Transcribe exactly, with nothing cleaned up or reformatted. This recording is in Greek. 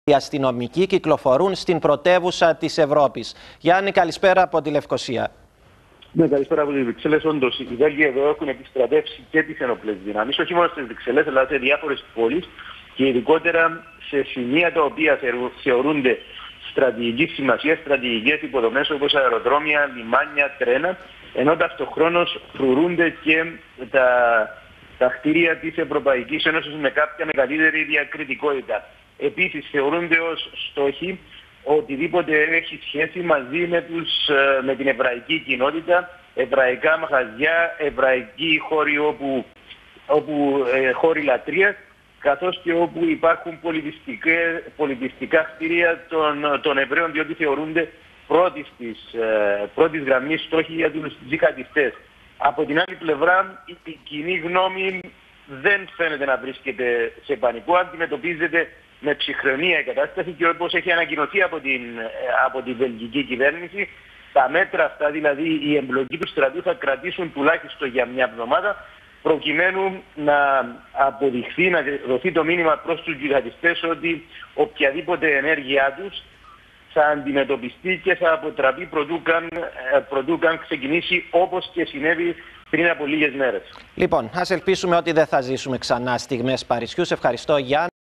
Οι αστυνομικοί κυκλοφορούν στην πρωτεύουσα της Ευρώπης. Γιάννη, καλησπέρα από τη Λευκοσία. Ναι, καλησπέρα από τις Βρυξέλλες. Όντως, οι Βέλγοι εδώ έχουν επιστρατεύσει και τις ενόπλες δυνάμεις, όχι μόνο στις Βρυξέλλες, αλλά σε διάφορες πόλεις και ειδικότερα σε σημεία τα οποία θεωρούνται στρατηγικής σημασίας, στρατηγικές υποδομές όπως αεροδρόμια, λιμάνια, τρένα, ενώ ταυτοχρόνως φρουρούνται και τα, τα κτίρια της Ευρωπαϊκής Ένωσης με κάποια μεγαλύτερη διακριτικότητα. Επίσης, θεωρούνται ως στόχοι οτιδήποτε έχει σχέση μαζί με, τους, με την εβραϊκή κοινότητα, εβραϊκά μαχαζιά, εβραϊκοί χώροι όπου, όπου ε, χώροι λατρείας, καθώς και όπου υπάρχουν πολιτιστικά κτίρια των, των Εβραίων, διότι θεωρούνται πρώτης, της, ε, πρώτης γραμμής στόχοι για τους τζιχαντιστές. Από την άλλη πλευρά, η κοινή γνώμη δεν φαίνεται να βρίσκεται σε πανικό, αντιμετωπίζεται με ψυχρονία η κατάσταση και όπως έχει ανακοινωθεί από την, από την βελγική κυβέρνηση, τα μέτρα αυτά, δηλαδή η εμπλοκή του στρατού, θα κρατήσουν τουλάχιστον για μια εβδομάδα, προκειμένου να αποδειχθεί, να δοθεί το μήνυμα προς τους τζιχαντιστές ότι οποιαδήποτε ενέργειά τους θα αντιμετωπιστεί και θα αποτραπεί προτού καν, προτού καν ξεκινήσει, όπως και συνέβη πριν από λίγες μέρες. Λοιπόν, ας ελπίσουμε ότι δεν θα ζήσουμε ξανά στιγμές Παρισιού. Σε ευχαριστώ, Γιάννη.